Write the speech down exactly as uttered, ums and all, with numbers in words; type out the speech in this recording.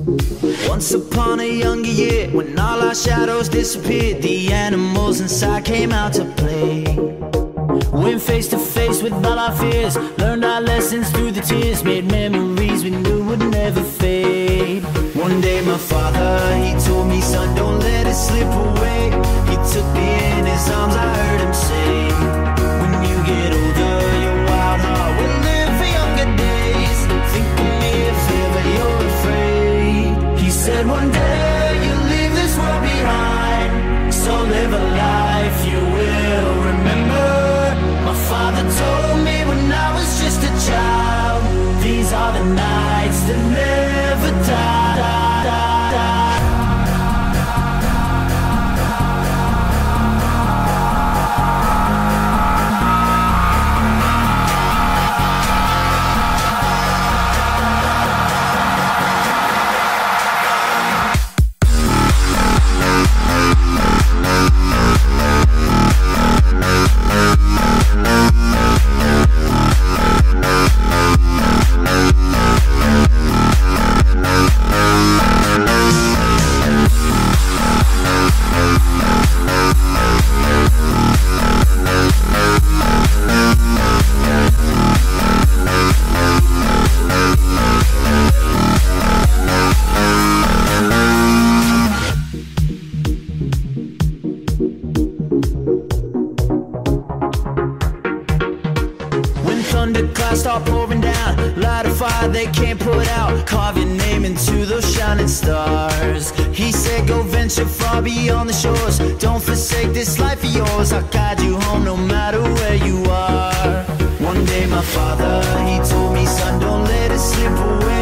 Once upon a younger year, when all our shadows disappeared, the animals inside came out to play. Went face to face with all our fears, learned our lessons through the tears, made memories we knew would never fade. One day my father, he told me, son, don't let it slip away. He took me in his arms, I heard him say, when you get older, your wild heart will live for younger days. Think of me if ever you're afraid. He said one day you'll leave this world behind, so live a life you will remember. My father told me when I was just a child, these are the nights that never die. Thunderclouds start pouring down, light a fire they can't put out, carve your name into those shining stars. He said go venture far beyond the shores, don't forsake this life of yours, I'll guide you home no matter where you are. One day my father, he told me, son, don't let it slip away.